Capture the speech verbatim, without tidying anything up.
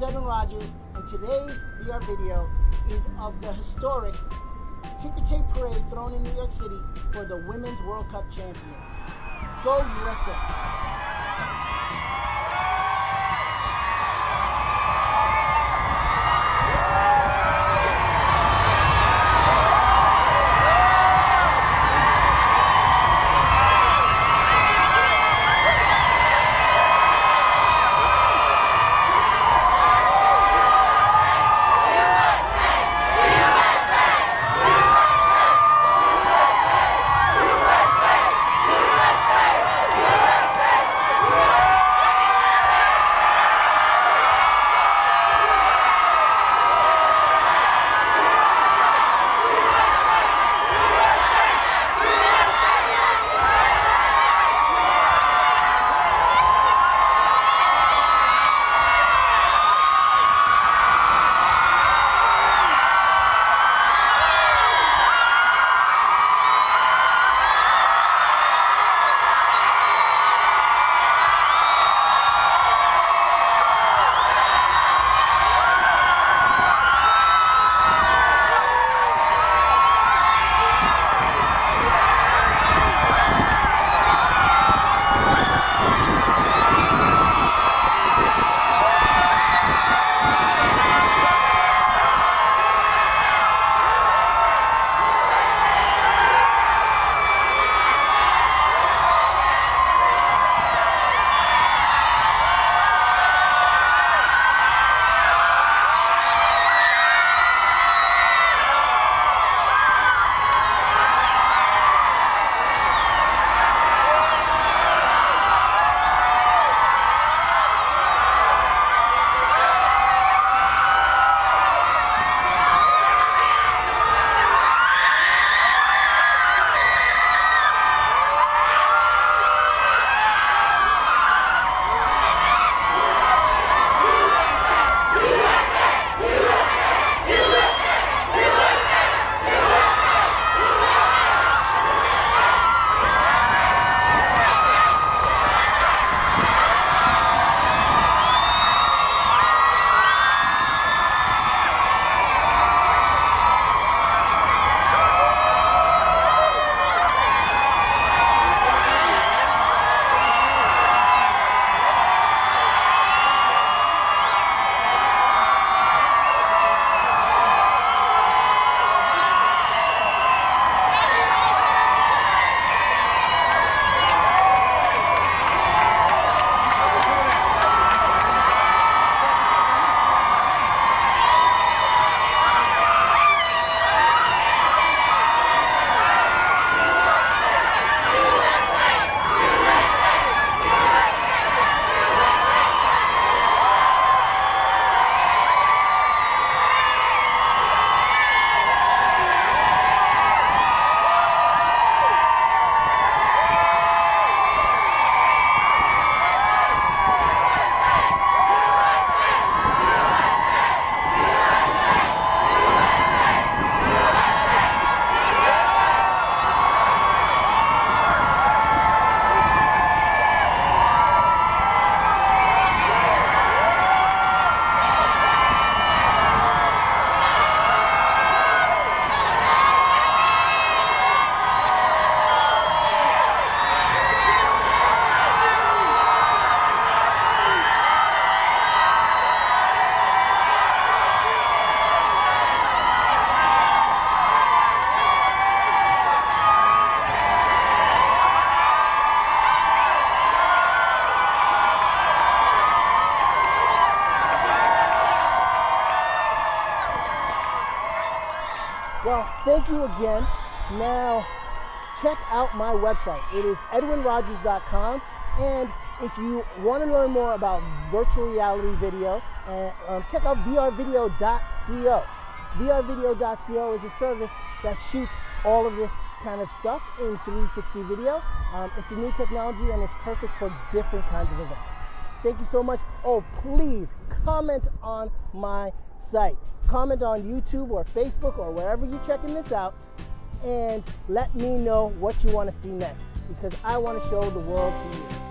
Edwin Rogers, and today's V R video is of the historic ticker tape parade thrown in New York City for the Women's World Cup champions. Go U S A! Well, thank you again. Now, check out my website. It is edwin rogers dot com. And if you want to learn more about virtual reality video, uh, um, check out v r video dot co. v r video dot co is a service that shoots all of this kind of stuff in three sixty video. Um, it's a new technology and it's perfect for different kinds of events. Thank you so much. Oh, please comment on my site. Comment on YouTube or Facebook or wherever you're checking this out, and let me know what you want to see next, because I want to show the world to you.